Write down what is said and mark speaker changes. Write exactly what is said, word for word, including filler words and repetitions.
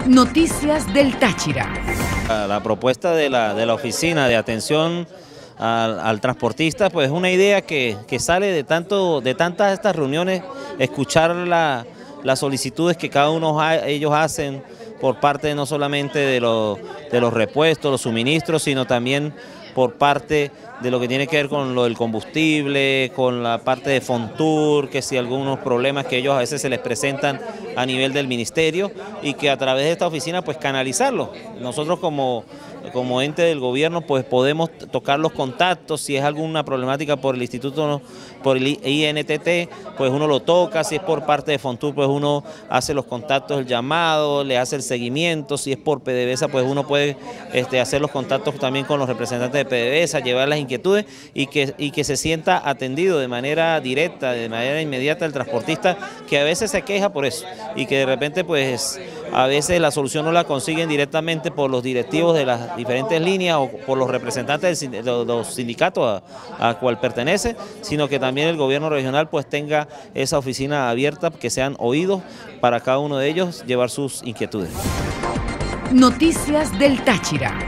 Speaker 1: Noticias del Táchira.
Speaker 2: La propuesta de la, de la oficina de atención al, al transportista, pues es una idea que, que sale de, tanto, de tantas estas reuniones, escuchar la, las solicitudes que cada uno de ellos hacen por parte no solamente de, lo, de los repuestos, los suministros, sino también por parte de lo que tiene que ver con lo del combustible, con la parte de Fontur, que si algunos problemas que ellos a veces se les presentan a nivel del ministerio y que a través de esta oficina pues canalizarlo. Nosotros como, como ente del gobierno pues podemos tocar los contactos, si es alguna problemática por el instituto, por el I N T T, pues uno lo toca, si es por parte de Fontur pues uno hace los contactos, el llamado, le hace el seguimiento, si es por P D V S A pues uno puede este, hacer los contactos también con los representantes de P D V S A, llevar las inquietudes y que, y que se sienta atendido de manera directa, de manera inmediata el transportista que a veces se queja por eso y que de repente pues a veces la solución no la consiguen directamente por los directivos de las diferentes líneas o por los representantes de los sindicatos a, a cual pertenece, sino que también el gobierno regional pues tenga esa oficina abierta, que sean oídos para cada uno de ellos llevar sus inquietudes.
Speaker 1: Noticias del Táchira.